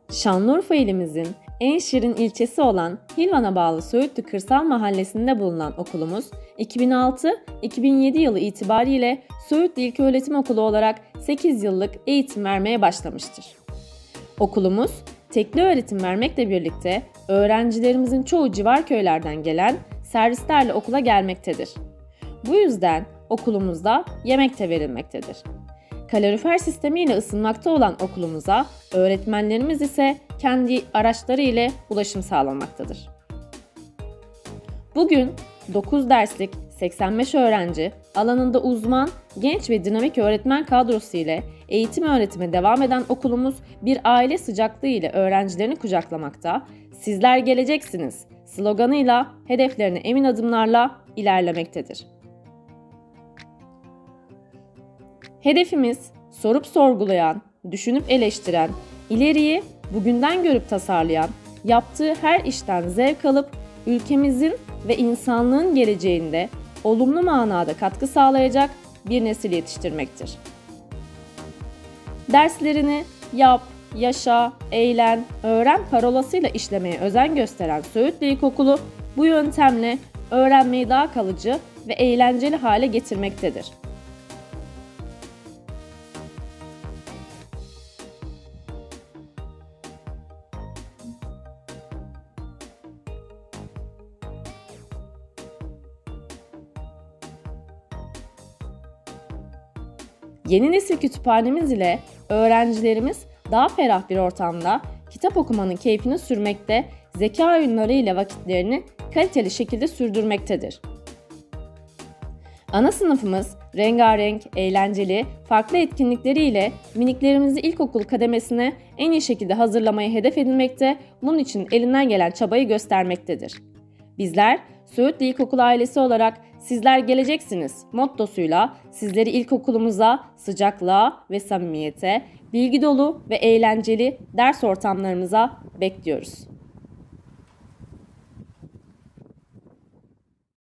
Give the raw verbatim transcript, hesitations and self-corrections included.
Şanlıurfa ilimizin en şirin ilçesi olan Hilvan'a bağlı Söğütlü Kırsal Mahallesi'nde bulunan okulumuz, iki bin altı iki bin yedi yılı itibariyle Söğütlü İlköğretim Okulu olarak sekiz yıllık eğitim vermeye başlamıştır. Okulumuz, tekli öğretim vermekle birlikte öğrencilerimizin çoğu civar köylerden gelen servislerle okula gelmektedir. Bu yüzden okulumuzda yemek de verilmektedir. Kalorifer sistemiyle ısınmakta olan okulumuza öğretmenlerimiz ise kendi araçları ile ulaşım sağlamaktadır. Bugün dokuz derslik seksen beş öğrenci, alanında uzman, genç ve dinamik öğretmen kadrosu ile eğitim öğretime devam eden okulumuz bir aile sıcaklığı ile öğrencilerini kucaklamakta, "Sizler geleceksiniz" sloganıyla hedeflerine emin adımlarla ilerlemektedir. Hedefimiz, sorup sorgulayan, düşünüp eleştiren, ileriyi bugünden görüp tasarlayan, yaptığı her işten zevk alıp ülkemizin ve insanlığın geleceğinde olumlu manada katkı sağlayacak bir nesil yetiştirmektir. Derslerini yap, yaşa, eğlen, öğren parolasıyla işlemeye özen gösteren Söğütlü İlkokulu bu yöntemle öğrenmeyi daha kalıcı ve eğlenceli hale getirmektedir. Yeni nesil kütüphanemiz ile öğrencilerimiz daha ferah bir ortamda kitap okumanın keyfini sürmekte, zeka oyunları ile vakitlerini kaliteli şekilde sürdürmektedir. Ana sınıfımız rengarenk, eğlenceli, farklı etkinlikleriyle miniklerimizi ilkokul kademesine en iyi şekilde hazırlamayı hedef edinmekte, bunun için elinden gelen çabayı göstermektedir. Bizler Söğütlü İlkokul ailesi olarak "Sizler geleceksiniz" mottosuyla sizleri ilkokulumuza, sıcaklığa ve samimiyete, bilgi dolu ve eğlenceli ders ortamlarımıza bekliyoruz.